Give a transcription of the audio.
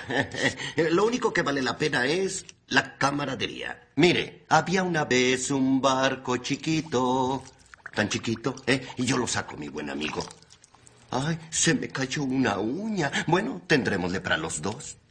Lo único que vale la pena es la camaradería. Mire, había una vez un barco chiquito, tan chiquito, y yo lo saco, mi buen amigo. Ay, se me cayó una uña. Bueno, tendrémosle para los dos.